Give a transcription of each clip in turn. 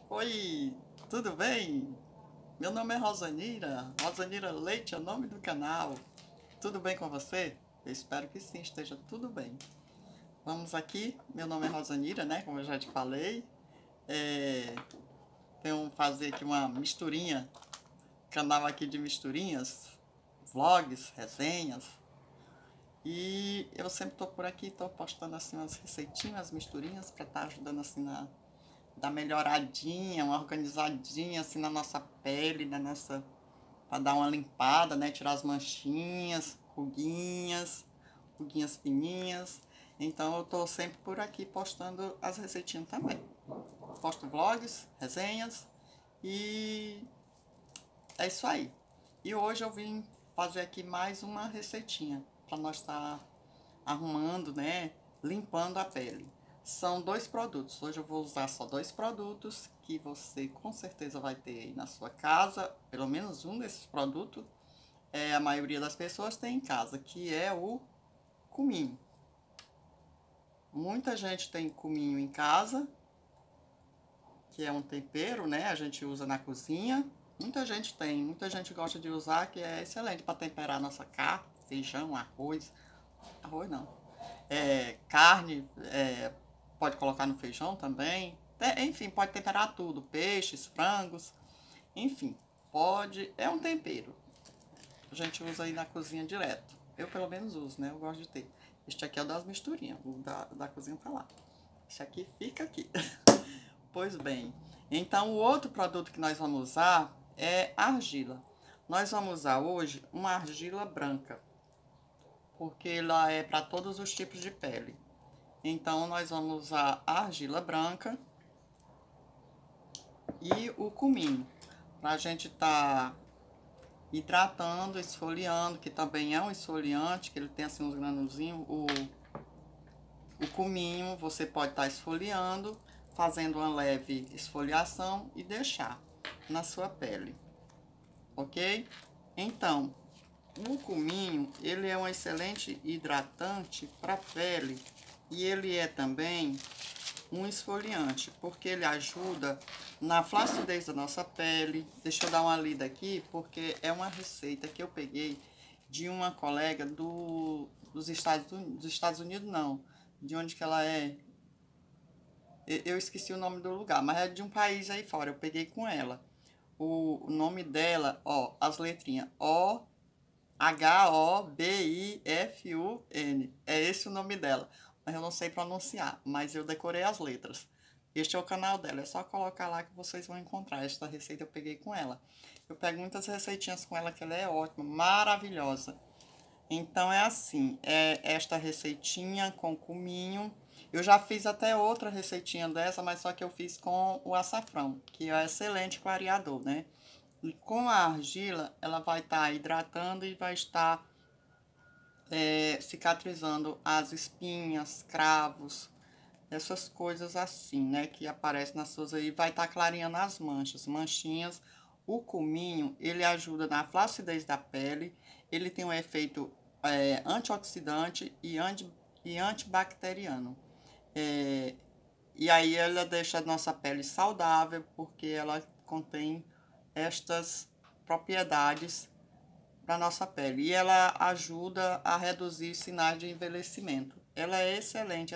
Oi, tudo bem? Meu nome é Rosanira, Rosanira Leite é o nome do canal. Tudo bem com você? Eu espero que sim, esteja tudo bem. Vamos aqui, meu nome é Rosanira, né? Como eu já te falei. Tenho fazer aqui uma misturinha, canal aqui de misturinhas, vlogs, resenhas. E eu sempre tô por aqui, tô postando assim umas receitinhas, misturinhas, para estar ajudando assim na dar melhoradinha, uma organizadinha assim na nossa pele, para dar uma limpada, né, tirar as manchinhas, ruguinhas fininhas. Então eu tô sempre por aqui postando as receitinhas também. Posto vlogs, resenhas e é isso aí. E hoje eu vim fazer aqui mais uma receitinha para nós estar arrumando, né, limpando a pele. São dois produtos. Hoje eu vou usar só dois produtos que você com certeza vai ter aí na sua casa. Pelo menos um desses produtos a maioria das pessoas tem em casa, que é o cominho. Muita gente tem cominho em casa, que é um tempero, né? A gente usa na cozinha. Muita gente gosta de usar, que é excelente para temperar nossa carne, feijão, arroz não, carne, pode colocar no feijão também. Enfim, pode temperar tudo, peixes, frangos, enfim, pode, é um tempero. A gente usa aí na cozinha direto. Eu pelo menos uso, né? Eu gosto de ter. Este aqui é o das misturinhas, o da cozinha tá lá. Esse aqui fica aqui. Pois bem, então o outro produto que nós vamos usar é argila. Nós vamos usar hoje uma argila branca, porque ela é para todos os tipos de pele. Então nós vamos usar a argila branca e o cominho, para a gente estar hidratando, esfoliando, que também é um esfoliante, que ele tem assim uns granuzinhos. O cominho você pode estar esfoliando, fazendo uma leve esfoliação e deixar na sua pele, ok? Então, o cominho, ele é um excelente hidratante para a pele e ele é também um esfoliante, porque ele ajuda na flacidez da nossa pele. Deixa eu dar uma lida aqui, porque é uma receita que eu peguei de uma colega dos Estados Unidos, não, de onde que ela é, eu esqueci o nome do lugar, mas é de um país aí fora, eu peguei com ela. O nome dela, ó, as letrinhas Hobifun, é esse o nome dela, mas eu não sei pronunciar, mas eu decorei as letras. Este é o canal dela, é só colocar lá que vocês vão encontrar. Esta receita eu peguei com ela. Eu pego muitas receitinhas com ela, que ela é ótima, maravilhosa. Então é assim, é esta receitinha com cominho. Eu já fiz até outra receitinha dessa, mas só que eu fiz com o açafrão, que é excelente clareador, né? E com a argila, ela vai estar hidratando e vai estar cicatrizando as espinhas, cravos, essas coisas assim, né? Que aparecem nas suas aí, vai estar clareando as manchinhas. O cominho, ele ajuda na flacidez da pele, ele tem um efeito antioxidante e antibacteriano. E aí ela deixa a nossa pele saudável, porque ela contém estas propriedades para nossa pele. E ela ajuda a reduzir sinais de envelhecimento. Ela é excelente,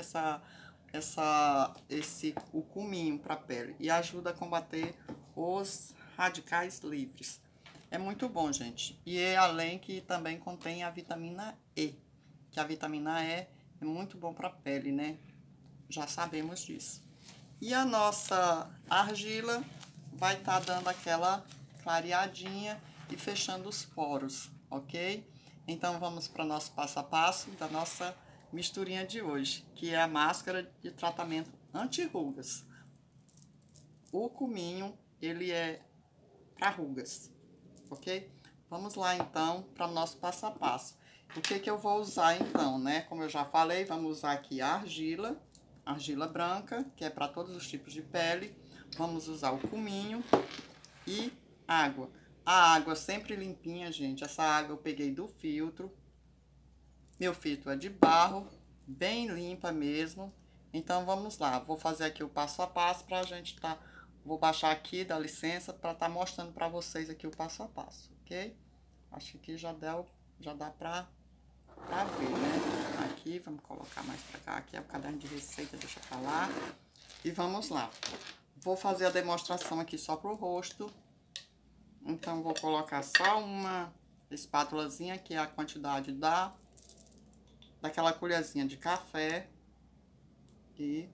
o cominho para a pele. E ajuda a combater os radicais livres. É muito bom, gente. E além que também contém a vitamina E. Que a vitamina E é muito bom para a pele, né? Já sabemos disso. E a nossa argila vai estar dando aquela clareadinha e fechando os poros, ok? Então vamos para o nosso passo a passo da nossa misturinha de hoje, que é a máscara de tratamento anti-rugas. O cominho, ele é para rugas, ok? Vamos lá então para o nosso passo a passo. O que eu vou usar então, né? Como eu já falei, vamos usar aqui a argila branca, que é para todos os tipos de pele. Vamos usar o cominho e água. A água sempre limpinha, gente. Essa água eu peguei do filtro. Meu filtro é de barro, bem limpa mesmo. Então vamos lá, vou fazer aqui o passo a passo para a gente estar Vou baixar aqui, dá licença, para estar mostrando para vocês aqui o passo a passo, ok? Acho que aqui já dá pra ver, né? Aqui, vamos colocar mais pra cá. Aqui é o caderno de receita, deixa pra lá. E vamos lá. Vou fazer a demonstração aqui só pro rosto. Então, vou colocar só uma espátulazinha, que é a quantidade daquela colherzinha de café. E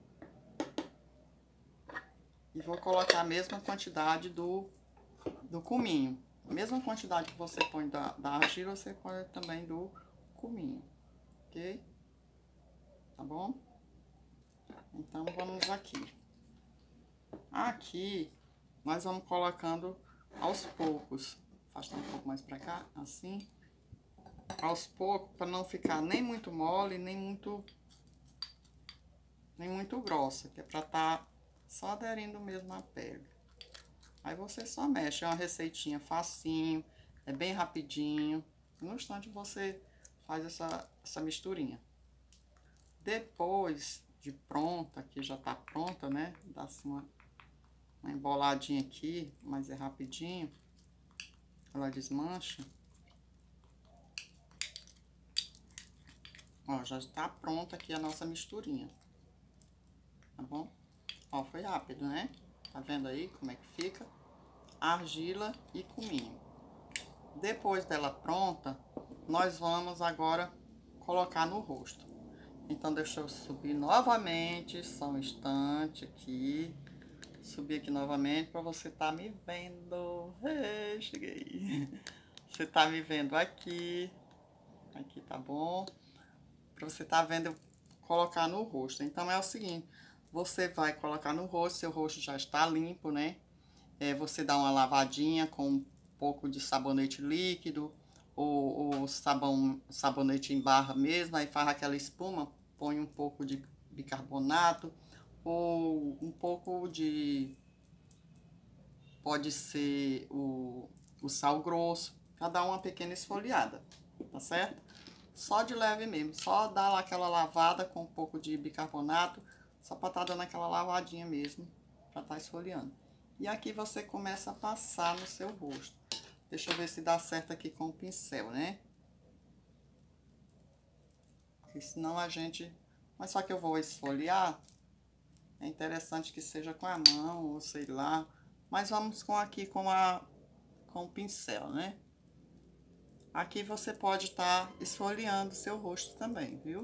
vou colocar a mesma quantidade do cominho. A mesma quantidade que você põe da argila, você põe também do cominho, ok? Tá bom? Então, vamos aqui. Aqui, nós vamos colocando aos poucos. Afastar um pouco mais pra cá, assim. Aos poucos, para não ficar nem muito mole, nem muito grossa, que é pra tá só aderindo mesmo à pele. Aí você só mexe, é uma receitinha facinho, é bem rapidinho. No instante você faz essa misturinha. Depois de pronta, que já tá pronta, né? Dá assim uma emboladinha aqui, mas é rapidinho. Ela desmancha. Ó, já está pronta aqui a nossa misturinha. Tá bom? Ó, foi rápido, né? Tá vendo aí como é que fica? Argila e cominho. Depois dela pronta, nós vamos agora colocar no rosto. Então, deixa eu subir novamente, só um instante aqui. Subir aqui novamente para você tá me vendo. Cheguei. Você tá me vendo aqui. Aqui tá bom. Para você tá vendo eu colocar no rosto. Então, é o seguinte. Você vai colocar no rosto, seu rosto já está limpo, né? Você dá uma lavadinha com um pouco de sabonete líquido ou sabonete em barra mesmo, aí faz aquela espuma, põe um pouco de bicarbonato ou um pouco de, pode ser o sal grosso, pra dar uma pequena esfoliada, tá certo? Só de leve mesmo, só dá lá aquela lavada com um pouco de bicarbonato, só pra tá dando aquela lavadinha mesmo, pra tá esfoliando. E aqui você começa a passar no seu rosto. Deixa eu ver se dá certo aqui com o pincel, né? Porque senão a gente... Mas só que eu vou esfoliar, é interessante que seja com a mão, ou sei lá. Mas vamos aqui com o pincel, né? Aqui você pode estar esfoliando seu rosto também, viu?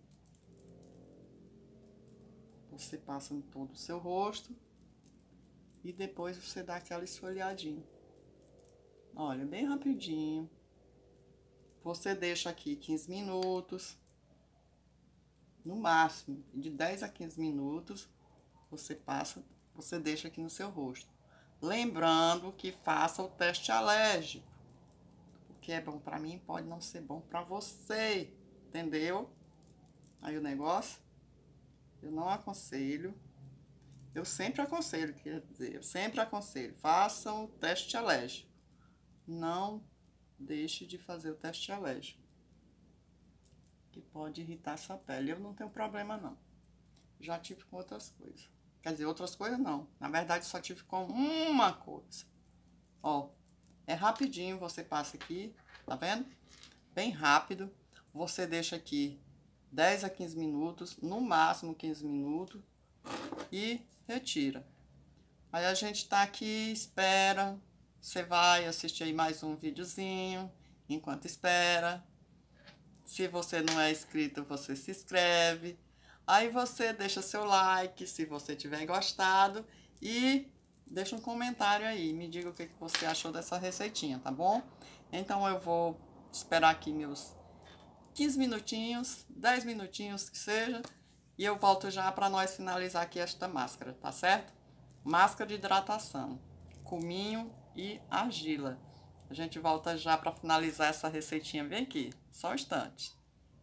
Você passa em todo o seu rosto e depois você dá aquela esfoliadinha. Olha, bem rapidinho. Você deixa aqui 15 minutos. No máximo, de 10 a 15 minutos, você deixa aqui no seu rosto. Lembrando que faça o teste alérgico. O que é bom para mim pode não ser bom para você, entendeu? Aí o negócio, eu não aconselho. Eu sempre aconselho, quer dizer, eu sempre aconselho, façam o teste alérgico. Não deixe de fazer o teste alérgico, que pode irritar sua pele. Eu não tenho problema, não. Já tive com outras coisas. Quer dizer, outras coisas não. Na verdade, só tive com uma coisa. Ó, é rapidinho, você passa aqui, tá vendo? Bem rápido. Você deixa aqui 10 a 15 minutos, no máximo 15 minutos, e retira. Aí a gente tá aqui, espera. Você vai assistir aí mais um videozinho, enquanto espera. Se você não é inscrito, você se inscreve. Aí você deixa seu like, se você tiver gostado. E deixa um comentário aí. Me diga o que você achou dessa receitinha, tá bom? Então eu vou esperar aqui meus 15 minutinhos, 10 minutinhos que seja. E eu volto já para nós finalizar aqui esta máscara, tá certo? Máscara de hidratação, cominho e argila. A gente volta já para finalizar essa receitinha. Vem aqui, só um instante.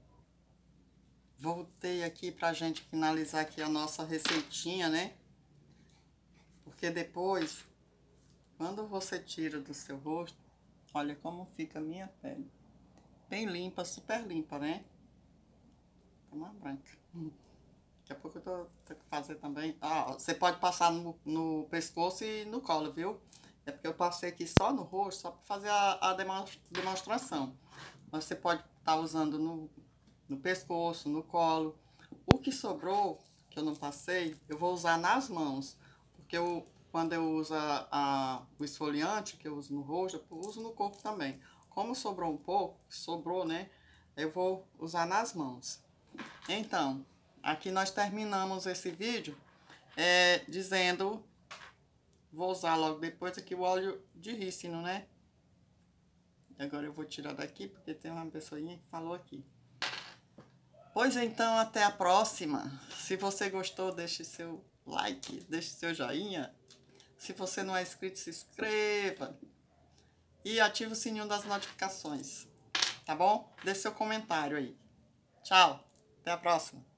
Voltei aqui pra gente finalizar aqui a nossa receitinha, né? Porque depois, quando você tira do seu rosto, olha como fica a minha pele. Bem limpa, super limpa, né? Tá uma branca. Daqui a pouco eu tô fazer também. Ah, você pode passar no pescoço e no colo, viu? É porque eu passei aqui só no rosto, só para fazer a demonstração. Mas você pode estar usando no pescoço, no colo. O que sobrou, que eu não passei, eu vou usar nas mãos. Porque quando eu uso o esfoliante, que eu uso no rosto, eu uso no corpo também. Como sobrou um pouco, sobrou, né? Eu vou usar nas mãos. Então, aqui nós terminamos esse vídeo dizendo... Vou usar logo depois aqui o óleo de rícino, né? Agora eu vou tirar daqui, porque tem uma pessoinha que falou aqui. Pois então, até a próxima. Se você gostou, deixe seu like, deixe seu joinha. Se você não é inscrito, se inscreva. E ative o sininho das notificações. Tá bom? Deixe seu comentário aí. Tchau. Até a próxima.